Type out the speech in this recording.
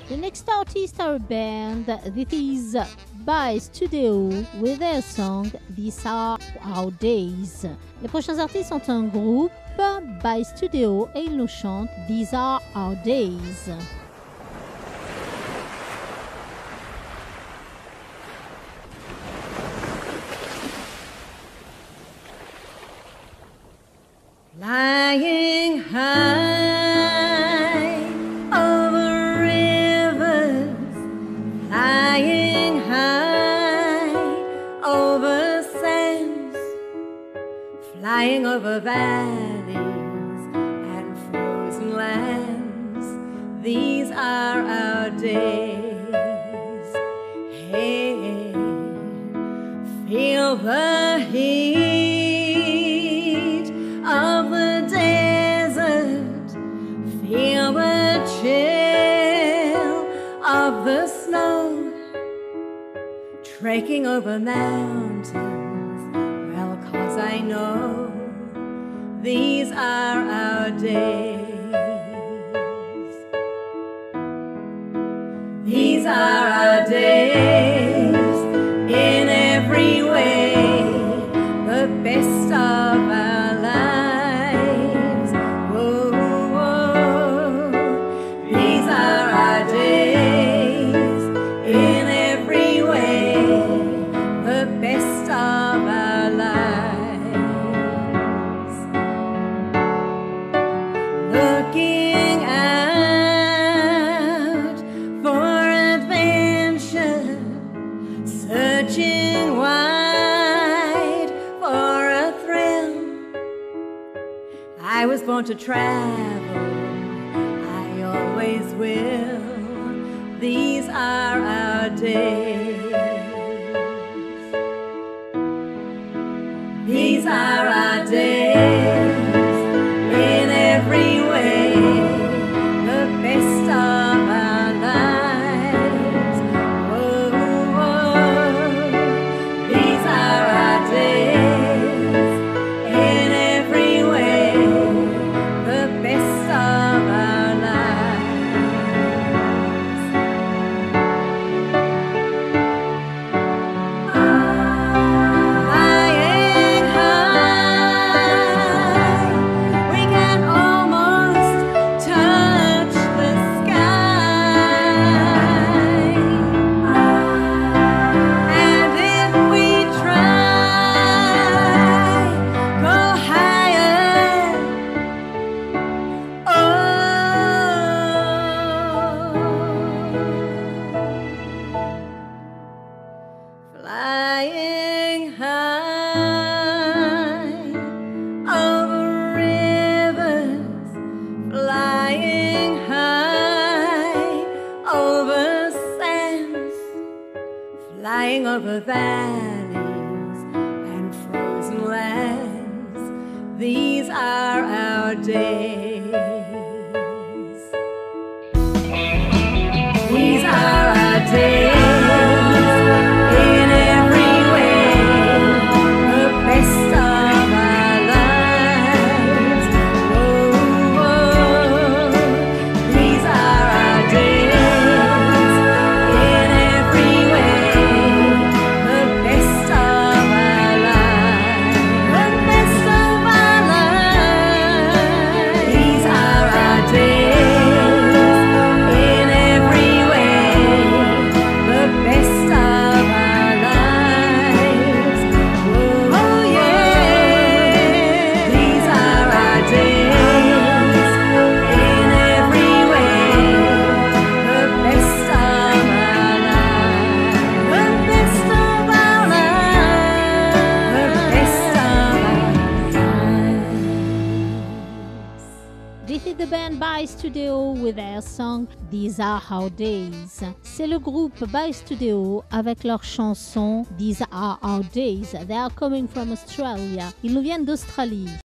The next artist are a band. This is by Studio with their song These Are Our Days. Les prochains artistes sont un groupe by Studio et ils nous chantent These Are Our Days. Flying high over rivers, flying high over sands, flying over valleys and frozen lands. These are our days. Hey, feel the heat of the desert, feel the chill of the snow, trekking over mountains. Well, 'cause I know these are our days. These are our days in every way, the best of our lives. Whoa, whoa. These are our days in every way, the best of our lives. Looking out for adventure, searching wide for a thrill. I was born to travel, I always will. These are our days. These are our days in every way, the best of our lives. Whoa, whoa. These are our days in every way, the best of our lives. Flying high, we can almost touch the sky. And if we try, go higher. Oh, flying high over rivers, flying high over sands, flying over valleys and frozen lands. These are our days. These are our days in every way, the best of our lives. Whoa, whoa. These are our days in every way, the best of our lives. The best of our lives. These are our days in every way, the best of our lives. Oh yeah. These are our days in every way, the best of our lives. The best of our lives. The best of our lives. This is the band by Studio with their song These Are Our Days. C'est le groupe by Studio avec leur chanson These Are Our Days. They are coming from Australia. Ils nous viennent d'Australie.